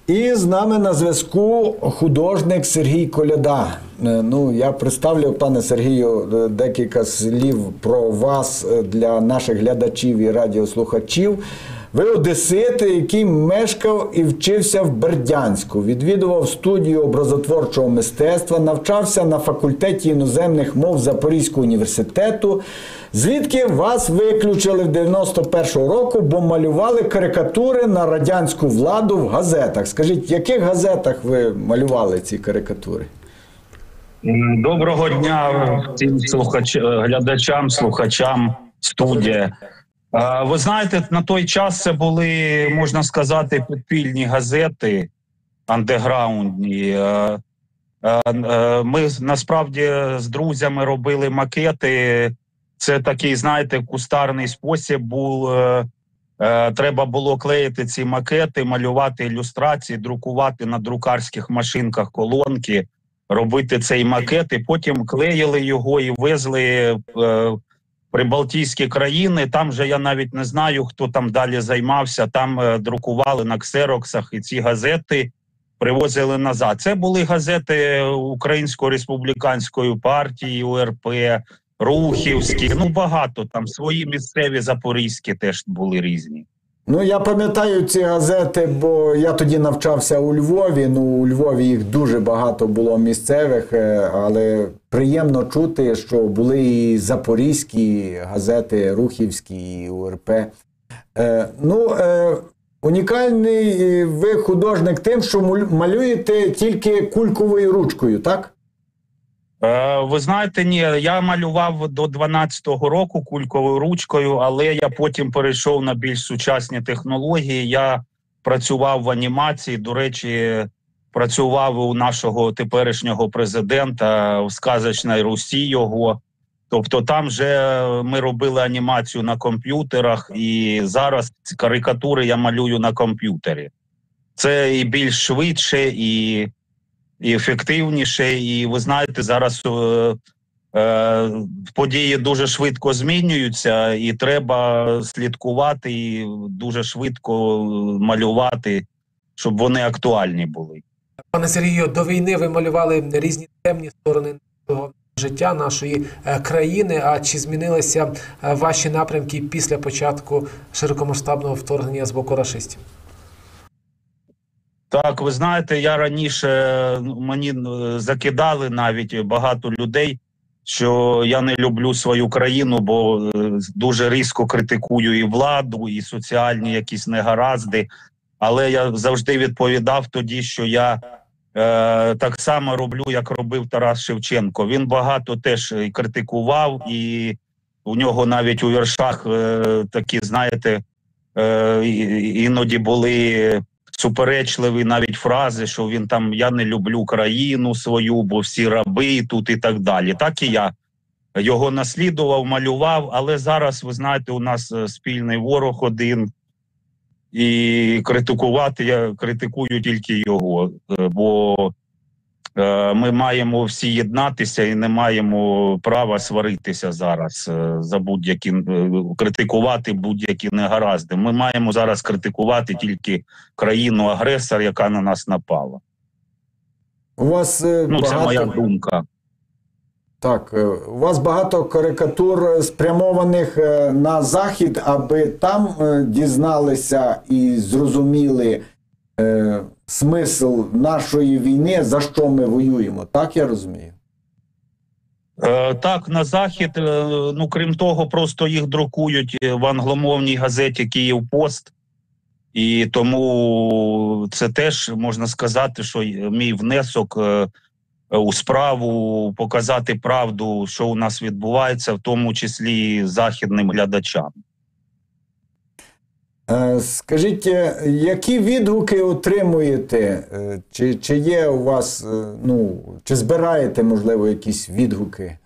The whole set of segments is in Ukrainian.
І з нами на зв'язку художник Сергій Коляда. Я представлю, пане Сергію, декілька слів про вас для наших глядачів і радіослухачів. Ви одесит, який мешкав і вчився в Бердянську, відвідував студію образотворчого мистецтва, навчався на факультеті іноземних мов Запорізького університету, звідки вас виключили в 91-го року, бо малювали карикатури на радянську владу в газетах. Скажіть, в яких газетах ви малювали ці карикатури? Доброго дня всім глядачам, слухачам студії. Ви знаєте, на той час це були, можна сказати, підпільні газети, андеграундні. Ми, насправді, з друзями робили макети. Це такий, знаєте, кустарний спосіб був. Треба було клеїти ці макети, малювати ілюстрації, друкувати на друкарських машинках колонки, робити цей макет, і потім клеїли його і везли прибалтійські країни. Там же я навіть не знаю, хто там далі займався. Там друкували на ксероксах, і ці газети привозили назад. Це були газети Української республіканської партії, УРП, Рухівські, багато там, свої місцеві запорізькі теж були різні. Я пам'ятаю ці газети, бо я тоді навчався у Львові. У Львові їх дуже багато було місцевих, але приємно чути, що були і запорізькі газети, Рухівські, і УРП. Унікальний ви художник тим, що малюєте тільки кульковою ручкою, так? Ви знаєте, ні, я малював до 12-го року кульковою ручкою, але я потім перейшов на більш сучасні технології. Я працював в анімації, до речі, працював у нашого теперішнього президента в «Сказочній Русі» його. Тобто там же ми робили анімацію на комп'ютерах, і зараз ці карикатури я малюю на комп'ютері. Це і більш швидше, і ефективніше, і ви знаєте, зараз події дуже швидко змінюються, і треба слідкувати, і дуже швидко малювати, щоб вони актуальні були. Пане Сергію, до війни ви малювали різні темні сторони життя нашої країни, а чи змінилися ваші напрямки після початку широкомасштабного вторгнення з боку рашистів? Так, ви знаєте, я раніше, мені закидали навіть багато людей, що я не люблю свою країну, бо дуже різко критикую і владу, і соціальні якісь негаразди. Але я завжди відповідав тоді, що я так само роблю, як робив Тарас Шевченко. Він багато теж критикував, і у нього навіть у віршах такі, знаєте, іноді були суперечливі навіть фрази, що він там «я не люблю країну свою, бо всі раби тут» і так далі. Так і я його наслідував, малював, але зараз, ви знаєте, у нас спільний ворог один, і критикувати я критикую тільки його, бо ми маємо всі єднатися і не маємо права сваритися зараз за критикувати будь-які негаразди. Ми маємо зараз критикувати тільки країну-агресор, яка на нас напала. У вас це моя думка. Так, у вас багато карикатур спрямованих на Захід, аби там дізналися і зрозуміли смисл нашої війни, за що ми воюємо. Так я розумію? Так, на Захід, крім того, просто їх друкують в англомовній газеті «Київпост». І тому це теж, можна сказати, що мій внесок у справу показати правду, що у нас відбувається, в тому числі західним глядачам. Скажіть, які відгуки отримуєте? Чи є у вас, чи збираєте, можливо, якісь відгуки?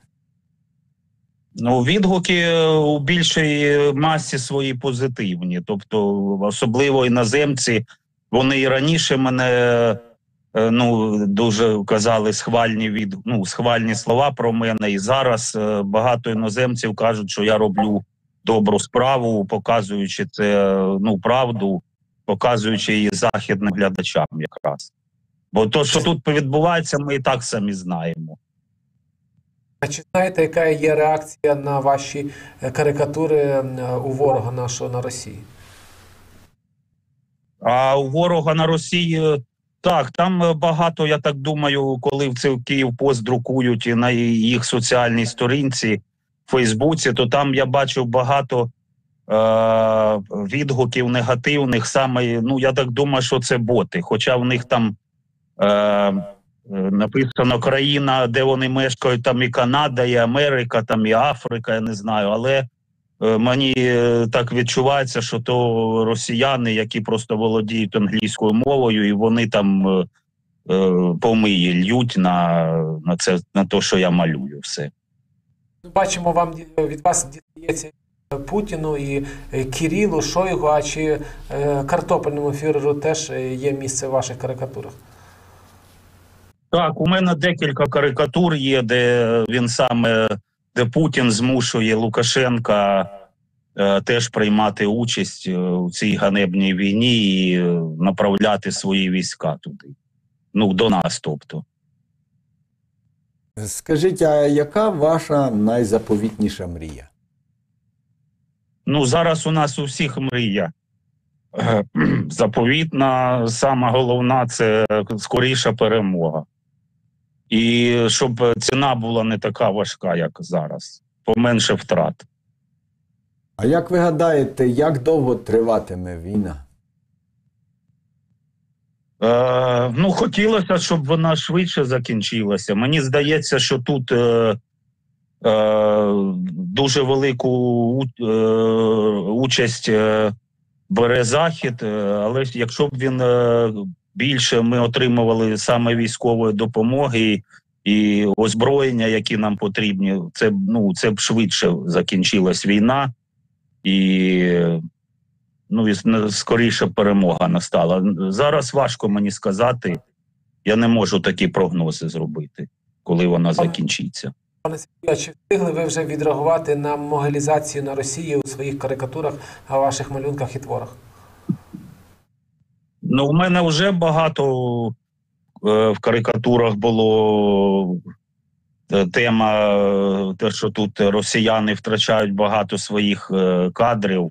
Відгуки у більшій масі свої позитивні. Тобто, особливо іноземці, вони і раніше мене дуже казали схвальні слова про мене. І зараз багато іноземців кажуть, що я роблю добру справу, показуючи це, правду. показуючи її західним глядачам якраз. Бо то, що тут відбувається, ми і так самі знаємо. А чи знаєте, яка є реакція на ваші карикатури у ворога нашого на Росії? А у ворога на Росії, так, там багато, я так думаю, коли в Київпост друкують на їх соціальній сторінці в Фейсбуці, то там я бачив багато відгуків негативних, саме, ну, я так думаю, що це боти. Хоча в них там написано країна, де вони мешкають, там і Канада, і Америка, там і Африка, я не знаю, але мені так відчувається, що то росіяни, які просто володіють англійською мовою, і вони там помиї льють на це, на те, що я малюю все. Бачимо, від вас дістається Путіну і Кирилу, Шойгу, а чи картопельному фюреру теж є місце в ваших карикатурах? Так, у мене декілька карикатур є, де він саме, де Путін змушує Лукашенка теж приймати участь у цій ганебній війні і направляти свої війська туди. Ну, до нас, тобто. Скажіть, а яка ваша найзаповітніша мрія? Ну, зараз у нас у всіх мрія заповітна, сама головна – це скоріша перемога. І щоб ціна була не така важка, як зараз. Поменше втрат. А як ви гадаєте, як довго триватиме війна? Ну, хотілося, щоб вона швидше закінчилася. Мені здається, що тут дуже велику участь бере Захід, але якщо б він більше ми отримували саме військової допомоги і озброєння, які нам потрібні, це б швидше закінчилась війна і скоріше перемога настала. Зараз важко мені сказати, я не можу такі прогнози зробити, коли вона закінчиться. Пане Сергію, чи встигли ви вже відреагувати на могилізацію на Росії у своїх карикатурах, ваших малюнках і творах? Ну, у мене вже багато в карикатурах було тема, те, що тут росіяни втрачають багато своїх кадрів.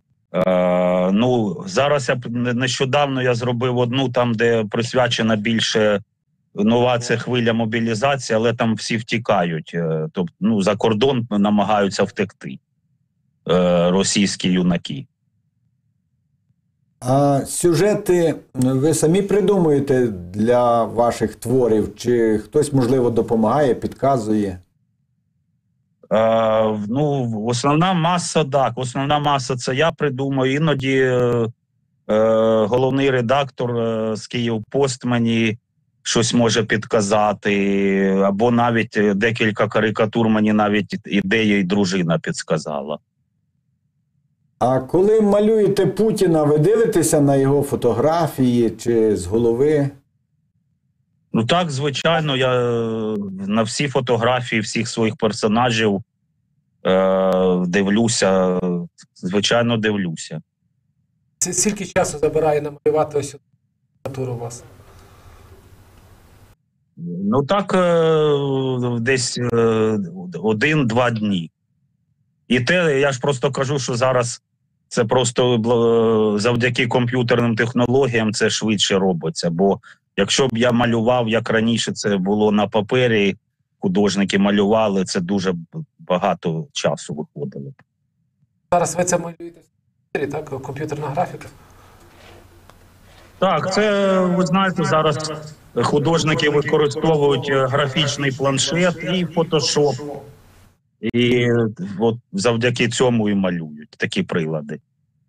Ну, зараз нещодавно я зробив одну там, де присвячена більше нова це хвиля мобілізації, але там всі втікають. Тобто, ну, за кордон намагаються втекти російські юнаки. А сюжети ви самі придумуєте для ваших творів? Чи хтось, можливо, допомагає, підказує? Ну, основна маса, так. Основна маса – це я придумаю. Іноді головний редактор з Київпост мені щось може підказати. Або навіть декілька карикатур мені навіть ідея і дружина підсказала. А коли малюєте Путіна, ви дивитеся на його фотографії чи з голови? Ну так, звичайно, я на всі фотографії всіх своїх персонажів дивлюся, звичайно дивлюся. Скільки часу забирає намалювати ось карикатуру у вас? Ну так, десь 1-2 дні. І те, я ж просто кажу, що зараз це просто завдяки комп'ютерним технологіям це швидше робиться. Бо якщо б я малював, як раніше це було на папері, художники малювали, це дуже багато часу виходило. Зараз ви це малюєте в комп'ютері, так? Комп'ютерна графіка? Так, це, ви знаєте, зараз художники використовують графічний планшет і фотошоп. І от завдяки цьому і малюють такі прилади.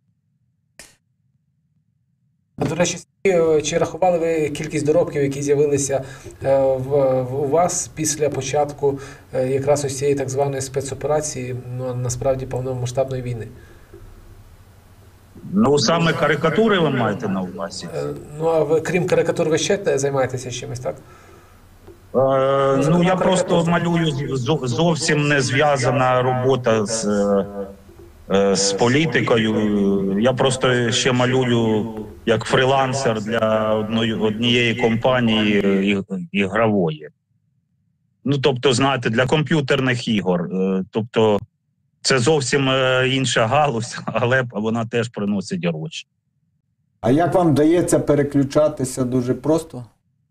До речі, чи рахували ви кількість доробків, які з'явилися у вас після початку якраз ось цієї так званої спецоперації, ну, насправді повномасштабної війни? Ну, саме карикатури ви маєте на увазі? Ну, а ви, крім карикатур, ви ще займаєтеся чимось, так? Ну, я просто малюю зовсім не зв'язана робота з з політикою. Я просто ще малюю як фрілансер для однієї компанії ігрової. Ну, тобто, знаєте, для комп'ютерних ігор. Тобто, це зовсім інша галузь, але вона теж приносить гроші. А як вам вдається переключатися? Дуже просто?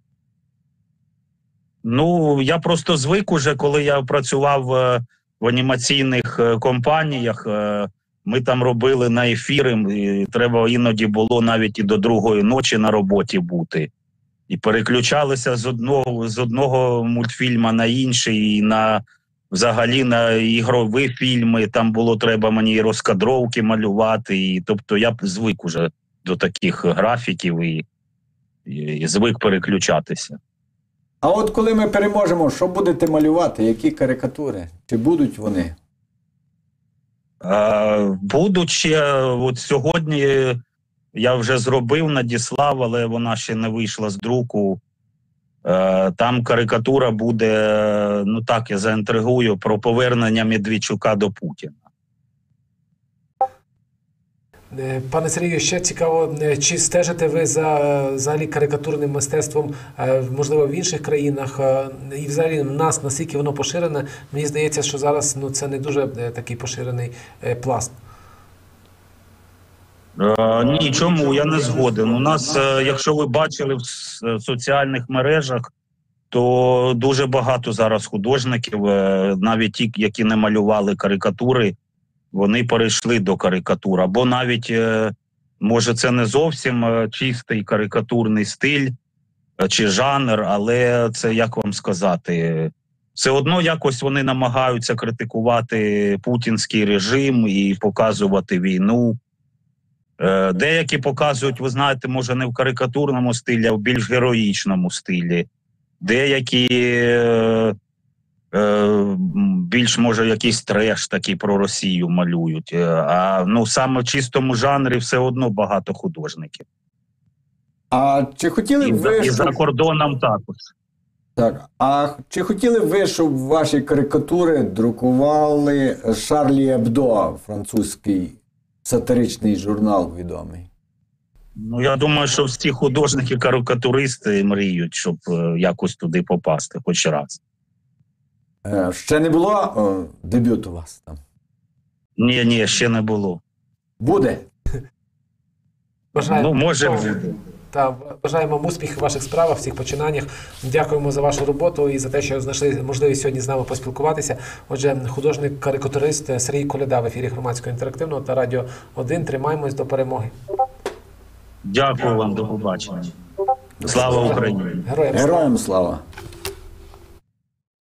Ну, я просто звик уже, коли я працював в анімаційних компаніях, ми там робили на ефіри, і треба іноді було навіть і до 2-ї ночі на роботі бути. І переключалися з одного мультфільму на інший, і взагалі на ігрові фільми, там було треба мені і розкадровки малювати, і, тобто я звик уже до таких графіків і звик переключатися. А от коли ми переможемо, що будете малювати? Які карикатури? Чи будуть вони? Будуть ще, от сьогодні я вже зробив, надіслав, але вона ще не вийшла з друку. Там карикатура буде, ну так, я заінтригую, про повернення Медведчука до Путіна. Пане Сергію, ще цікаво, чи стежите ви за взагалі карикатурним мистецтвом, можливо, в інших країнах, і взагалі в нас, наскільки воно поширене? Мені здається, що зараз це не дуже такий поширений пласт. Ні, чому? Я не згоден. У нас, якщо ви бачили в соціальних мережах, то дуже багато зараз художників, навіть ті, які не малювали карикатури, вони перейшли до карикатур. Або навіть, може, це не зовсім чистий карикатурний стиль чи жанр, але це, як вам сказати, все одно якось вони намагаються критикувати путінський режим і показувати війну. Деякі показують, ви знаєте, може не в карикатурному стилі, а в більш героїчному стилі. Деякі більш, може, якийсь треш такий про Росію малюють. А саме в чистому жанрі все одно багато художників. А чи хотіли б ви, і за кордоном також. Так. А чи хотіли б ви, щоб ваші карикатури друкували Шарлі Ебдо, французький сатиричний журнал відомий? Ну, я думаю, що всі художники-карикатуристи мріють, щоб якось туди попасти хоч раз. Ще не було дебюту у вас там? Ні, ще не було. Буде? Бажаємо, може буде. Бажаємо вам успіхів в ваших справах, в цих починаннях. Дякуємо за вашу роботу і за те, що знайшли можливість сьогодні з нами поспілкуватися. Отже, художник-карикатурист Сергій Коляда в ефірі Громадського інтерактивного та Радіо 1. Тримаємось до перемоги. Дякую вам, до побачення. Слава Україні! Героям слава!